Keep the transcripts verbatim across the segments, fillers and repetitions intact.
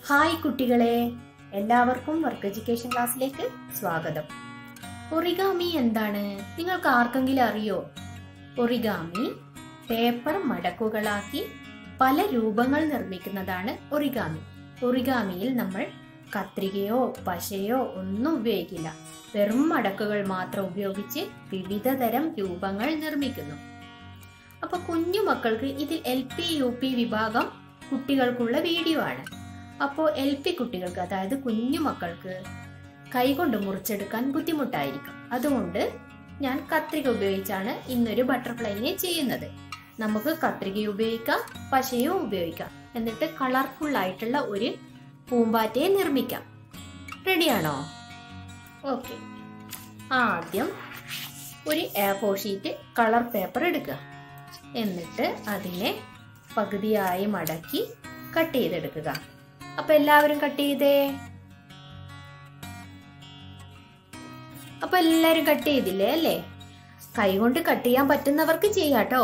Hi കുട്ടികളെ, എല്ലാവർക്കും work education ക്ലാസ്സിലേക്ക് സ്വാഗതം. ഒറിഗാമി എന്താണ്? നിങ്ങൾക്ക് ആർക്കെങ്കിലും അറിയോ? ഒറിഗാമി പേപ്പർ മടക്കുകളാക്കി പല രൂപങ്ങൾ നിർമ്മിക്കുന്നതാണ് ഒറിഗാമി. ഒറിഗാമിയിൽ നമ്മൾ കത്രികയോ പശയോ ഒന്നും ഉപയോഗിക്കില്ല. വെറും മടക്കുകൾ മാത്രം ഉപയോഗിച്ച് വിവിധ തരം രൂപങ്ങൾ നിർമ്മിക്കുന്നു. അപ്പൊ കുഞ്ഞു മക്കൾക്ക് ഇതിൽ എൽ പി യു പി വിഭാഗം കുട്ടികൾക്കുള്ള വീഡിയോ ആണ്. അപ്പോൾ എൽ പി കുട്ടികൾക്ക്, അതായത് കുഞ്ഞു മക്കൾക്ക് കൈകൊണ്ട് മുറിച്ചെടുക്കാൻ ബുദ്ധിമുട്ടായിരിക്കും. അതുകൊണ്ട് ഞാൻ കത്രിക ഉപയോഗിച്ചാണ് ഇന്നൊരു ബട്ടർഫ്ലൈനെ ചെയ്യുന്നത്. നമുക്ക് കത്രിക ഉപയോഗിക്കാം, പശയും ഉപയോഗിക്കാം. എന്നിട്ട് കളർഫുൾ ആയിട്ടുള്ള ഒരു പൂമ്പാറ്റയെ നിർമ്മിക്കാം. റെഡിയാണോ? ഓക്കെ. ആദ്യം ഒരു A four sheet colour paper എടുക്കുക. എന്നിട്ട് അതിനെ പകുതിയായി മടക്കി കട്ട് ചെയ്തെടുക്കുക. അപ്പൊ എല്ലാവരും കട്ട് ചെയ്തേ. അപ്പൊ എല്ലാരും കട്ട് ചെയ്തില്ലേ അല്ലേ? കൈകൊണ്ട് കട്ട് ചെയ്യാൻ പറ്റുന്നവർക്ക് ചെയ്യാട്ടോ.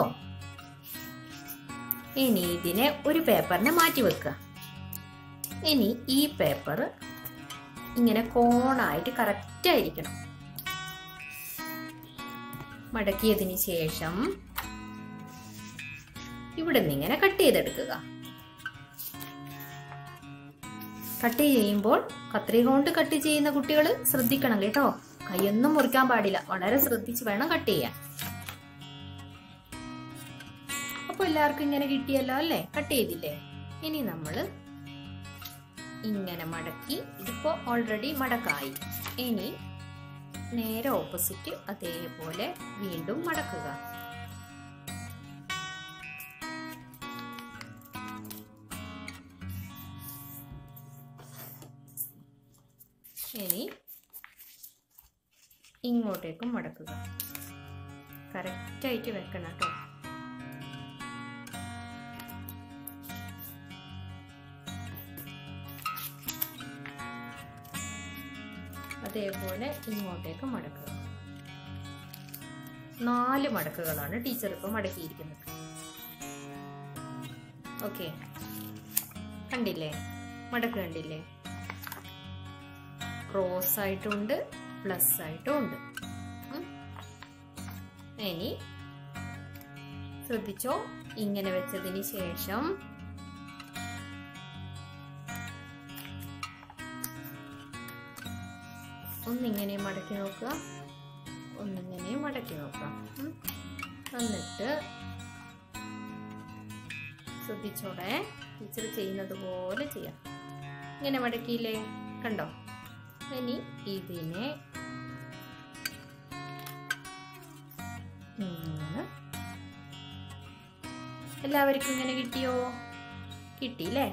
ഇനി ഇതിനെ ഒരു പേപ്പറിനെ മാറ്റി വെക്കുക. ഇനി ഈ പേപ്പർ ഇങ്ങനെ കോണായിട്ട് കറക്റ്റ് ആയിരിക്കണം. മടക്കിയതിന് ശേഷം ഇവിടെ നിന്ന് ഇങ്ങനെ കട്ട് ചെയ്തെടുക്കുക. കട്ട് ചെയ്യുമ്പോൾ കത്രിക കൊണ്ട് കട്ട് ചെയ്യുന്ന കുട്ടികൾ ശ്രദ്ധിക്കണം കേട്ടോ. കൈയൊന്നും മുറിക്കാൻ പാടില്ല. വളരെ ശ്രദ്ധിച്ച് വേണം കട്ട് ചെയ്യാൻ. അപ്പൊ എല്ലാവർക്കും ഇങ്ങനെ കിട്ടിയല്ലോ അല്ലേ? കട്ട് ചെയ്തില്ലേ? ഇനി നമ്മള് ഇങ്ങനെ മടക്കി, ഇതിപ്പോ ഓൾറെഡി മടക്കായി. ഇനി നേരെ ഓപ്പോസിറ്റ് അതേപോലെ വീണ്ടും മടക്കുക. ഇനി ഇങ്ങോട്ടേക്കും മടക്കുക. കറക്റ്റായിട്ട് വെക്കണം കേട്ടോ. അതേപോലെ ഇങ്ങോട്ടേക്ക് മടക്കുക. നാല് മടക്കുകളാണ് ടീച്ചർ ഇപ്പൊ മടക്കിയിരിക്കുന്നത്. ഓക്കെ, കണ്ടില്ലേ? മടക്ക് കണ്ടില്ലേ? ക്രോസ് ആയിട്ടുണ്ട്, പ്ലസ് ആയിട്ടും ഉണ്ട്. ഇനി ശ്രദ്ധിച്ചോ, ഇങ്ങനെ വെച്ചതിന് ശേഷം ഒന്നിങ്ങനെ മടക്കി നോക്കുക, ഒന്നിങ്ങനെ മടക്കി നോക്കുക. എന്നിട്ട് ശ്രദ്ധിച്ചോടെ, ടീച്ചർ ചെയ്യുന്നത് പോലെ ചെയ്യാം. ഇങ്ങനെ മടക്കിയില്ലേ? കണ്ടോ? ഇനി ഇതിനെ എല്ലാവർക്കും ഇങ്ങനെ കിട്ടിയോ? കിട്ടിയില്ലേ?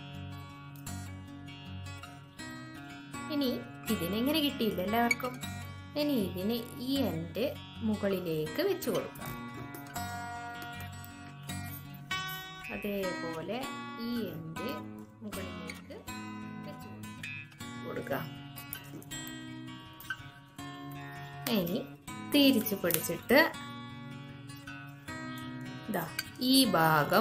ഇനി ഇതിനെങ്ങനെ കിട്ടിയില്ല എല്ലാവർക്കും? ഇനി ഇതിനെ ഈ എൻഡ് മുകളിലേക്ക് വെച്ചു കൊടുക്കാം. അതേപോലെ ഈ എൻഡ് മുകളിലേക്ക് വെച്ചു കൊടുക്കാം. ഇനി തിരിച്ചു പിടിച്ചിട്ട് ഇതാ ഈ ഭാഗം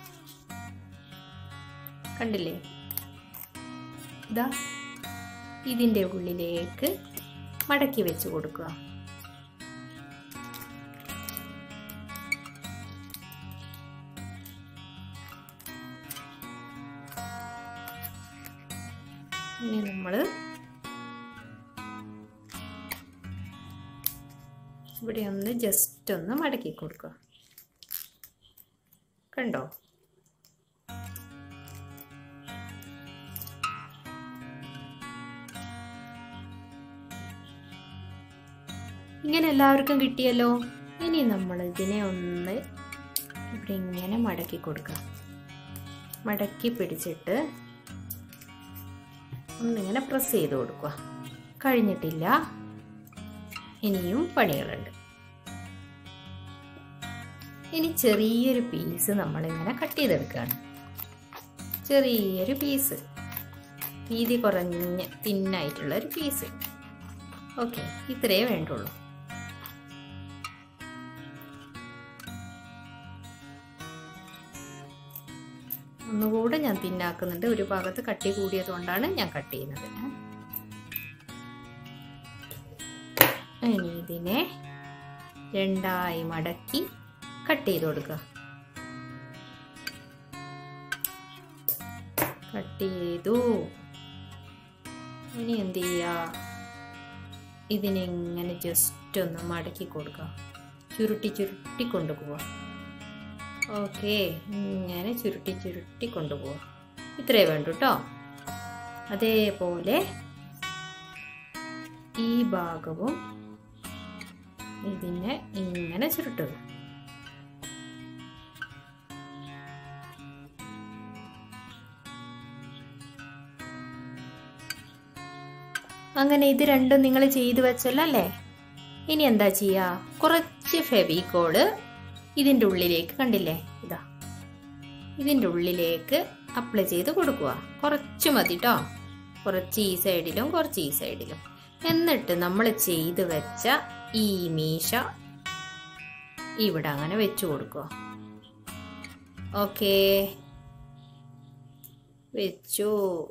കണ്ടില്ലേ? ഇതാ ഇതിന്റെ ഉള്ളിലേക്ക് മടക്കി വെച്ച് കൊടുക്കുക. ഇനി നമ്മള് ഇവിടെ ഒന്ന് ജസ്റ്റ് ഒന്ന് മടക്കി കൊടുക്കുക. കണ്ടോ? ഇങ്ങനെ എല്ലാവർക്കും കിട്ടിയല്ലോ. ഇനി നമ്മൾ ഇതിനെ ഒന്ന് ഇവിടെ ഇങ്ങനെ മടക്കി കൊടുക്കുക. മടക്കി പിടിച്ചിട്ട് ഒന്നിങ്ങനെ പ്രസ് ചെയ്ത് കൊടുക്കുക. കഴിഞ്ഞിട്ടില്ല, ഇനിയും പണികളുണ്ട്. ഇനി ചെറിയൊരു പീസ് നമ്മളിങ്ങനെ കട്ട് ചെയ്തെടുക്കുകയാണ്. ചെറിയൊരു പീസ്, വീതി കുറഞ്ഞ തിന്നായിട്ടുള്ള ഒരു പീസ്. ഓക്കെ, ഇത്രയേ വേണ്ടുള്ളൂ. ഒന്നുകൂടെ ഞാൻ തിന്നാക്കുന്നുണ്ട്. ഒരു ഭാഗത്ത് കട്ടി കൂടിയത് കൊണ്ടാണ് ഞാൻ കട്ട് ചെയ്യുന്നത്. ഇനി ഇതിനെ രണ്ടായി മടക്കി കട്ട് ചെയ്ത് കൊടുക്കുക. കട്ട് ചെയ്തു. ഇനി എന്ത് ചെയ്യാ, ഇതിനെങ്ങനെ ജസ്റ്റ് ഒന്ന് മടക്കി കൊടുക്കുക. ചുരുട്ടി ചുരുട്ടി കൊണ്ടുപോവുക. ഓക്കെ, ഇങ്ങനെ ചുരുട്ടി ചുരുട്ടി കൊണ്ടുപോവുക. ഇത്രേ വേണ്ടു കേട്ടോ. അതേപോലെ ഈ ഭാഗവും ഇതിനെ ഇങ്ങനെ ചുരുട്ടുക. അങ്ങനെ ഇത് രണ്ടും നിങ്ങൾ ചെയ്തു വെച്ചല്ലോ അല്ലേ? ഇനി എന്താ ചെയ്യാ, കുറച്ച് ഫെവിക്കോള് ഇതിൻ്റെ ഉള്ളിലേക്ക്, കണ്ടില്ലേ, ഇതാ ഇതിൻ്റെ ഉള്ളിലേക്ക് അപ്ലൈ ചെയ്ത് കൊടുക്കുക. കുറച്ച് മതി കേട്ടോ. കുറച്ച് ഈ സൈഡിലും കുറച്ച് ഈ സൈഡിലും. എന്നിട്ട് നമ്മൾ ചെയ്ത് വെച്ച ഈ മീശ ഇവിടെ അങ്ങനെ വെച്ചു കൊടുക്കുക. ഓക്കേ, വെച്ചു.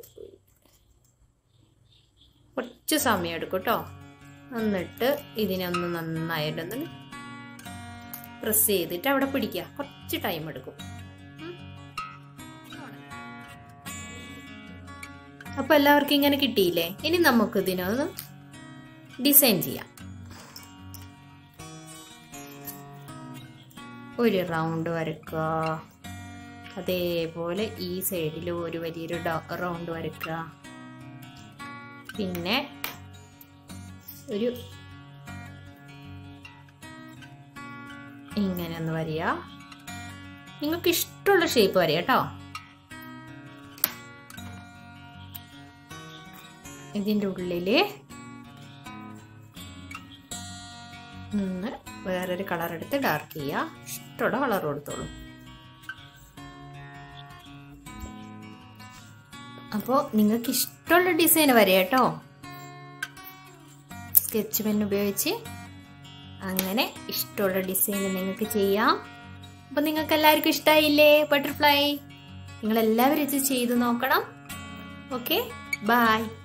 കുറച്ച് സമയം എടുക്കും കേട്ടോ. എന്നിട്ട് ഇതിനൊന്ന് നന്നായിട്ടൊന്ന് പ്രസ് ചെയ്തിട്ട് അവിടെ പിടിക്കുക. കുറച്ച് ടൈം എടുക്കും. അപ്പൊ എല്ലാവർക്കും ഇങ്ങനെ കിട്ടിയില്ലേ? ഇനി നമുക്ക് ഇതിനൊന്ന് ഡിസൈൻ ചെയ്യാം. ഒരു റൗണ്ട് വരക്കുക. അതേപോലെ ഈ സൈഡിൽ ഒരു വലിയൊരു റൗണ്ട് വരക്കുക. പിന്നെ ഒരു ഇങ്ങനെ ഒന്ന് വരിക. നിങ്ങൾക്ക് ഇഷ്ടമുള്ള ഷേപ്പ് വരിക കേട്ടോ. ഇതിൻ്റെ ഉള്ളില് ഒന്ന് വേറൊരു കളർ എടുത്ത് ഡാർക്ക് ചെയ്യുക. ഇഷ്ടമുള്ള കളർ കൊടുത്തോളൂ. അപ്പോൾ നിങ്ങൾക്ക് ഇഷ്ടമുള്ള ഡിസൈൻ വരിക കേട്ടോ. സ്കെച്ച് പെൻ ഉപയോഗിച്ച് അങ്ങനെ ഇഷ്ടമുള്ള ഡിസൈൻ നിങ്ങൾക്ക് ചെയ്യാം. അപ്പൊ നിങ്ങൾക്ക് എല്ലാവർക്കും ഇഷ്ടമായില്ലേ ബട്ടർഫ്ലൈ? നിങ്ങൾ എല്ലാവരും ഇത് ചെയ്ത് നോക്കണം. Okay, by.